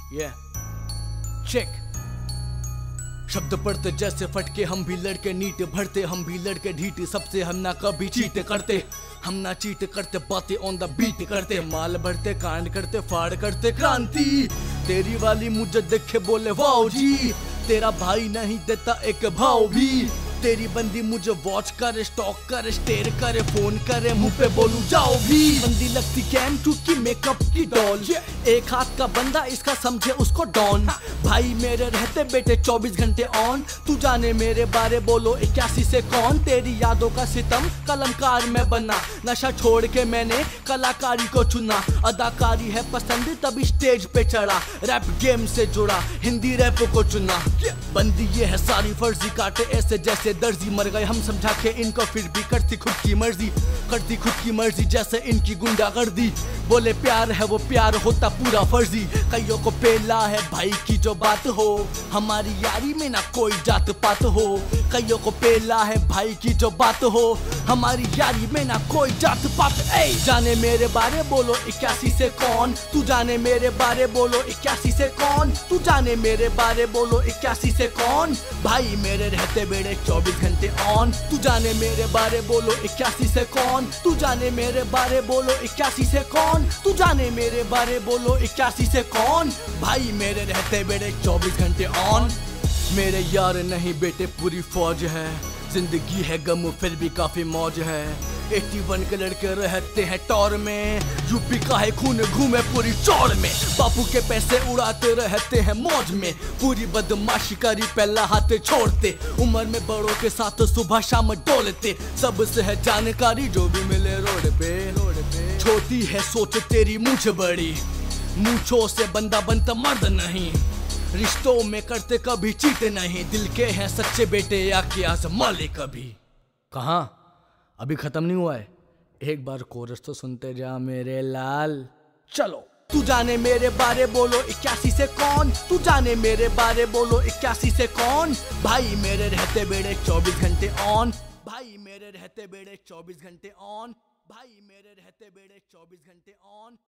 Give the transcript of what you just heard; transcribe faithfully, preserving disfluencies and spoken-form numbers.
ये चेक शब्द पढ़ते जैसे फटके, हम भी लड़के नीट भरते, हम भी लड़के ढीठ, सबसे हम ना कभी चीट करते, हम ना चीट करते, बातें ऑन द बीट करते, माल भरते, कांड करते, फाड़ करते क्रांति। तेरी वाली मुझे देखे बोले वाओ जी, तेरा भाई नहीं देता एक भाव भी। तेरी बंदी मुझे वॉच करे, स्टॉक करे, स्टेयर करे, फोन करे, मुंह पे बोलूं जाओ भी। बंदी लगती कैम की मेकअप की डॉल, एक हाथ का बंदा इसका समझे उसको डॉन। भाई मेरे रहते बेटे चौबीस घंटे ऑन, तू जाने मेरे बारे बोलो इक्यासी से कौन। तेरी यादों का सितम कलमकार में बना, नशा छोड़ के मैंने कलाकारी को चुना। अदाकारी है पसंद तभी स्टेज पे चढ़ा, रैप गेम से जुड़ा, हिंदी रैप को चुना। बंदी ये है सारी फर्जी, काटे ऐसे जैसे दर्जी। मर गए हम समझा के इनको, फिर भी करती खुद की मर्जी, करती खुद की मर्जी जैसे इनकी गुंडागर्दी। बोले प्यार है वो प्यार होता पूरा फर्जी, कईयों को पेला है भाई की जो बात हो। हमारी यारी में ना कोई जात पात हो, कईयों को पेला है भाई की जो बात हो। हमारी यारी में ना कोई जात पात। ए जाने मेरे बारे बोलो इक्यासी से कौन, तू जाने मेरे बारे बोलो इक्यासी से कौन, तू जाने मेरे बारे बोलो इक्यासी से कौन। भाई मेरे रहते बेड़े चौबीस घंटे ऑन, तू जाने मेरे बारे बोलो इक्यासी से कौन, तू जाने मेरे बारे बोलो इक्यासी से कौन, तू जाने मेरे बारे बोलो इक्यासी से कौन। भाई मेरे रहते बेड़े चौबीस घंटे ऑन। मेरे यार नहीं बेटे पूरी फौज है, जिंदगी है गम फिर भी काफी मौज है। इक्यासी के लड़के रहते हैं टॉर में, यूपी का है खून घूमे पूरी चौड़ में। बापू के पैसे उड़ाते रहते हैं मौज में, पूरी बदमाशी करी पहला हाथ छोड़ते। उम्र में बड़ों के साथ सुबह शाम डोलते, सबसे है जानकारी जो भी मिले रोड पे। रोड पे छोटी है सोच तेरी मूंछ बड़ी, मूंछों से बंदा बनता मर्द नहीं। रिश्तों में करते कभी चीट नहीं, दिल के हैं सच्चे बेटे या कि आजमा ले कभी। कहाँ अभी खत्म नहीं हुआ है, एक बार कोरस तो सुनते जा मेरे लाल। चलो तू जाने मेरे बारे बोलो इक्यासी से कौन, तू जाने मेरे बारे बोलो इक्यासी से कौन। भाई मेरे रहते बेड़े चौबीस घंटे ऑन, भाई मेरे रहते बेड़े चौबीस घंटे ऑन, भाई मेरे रहते बेड़े चौबीस घंटे ऑन।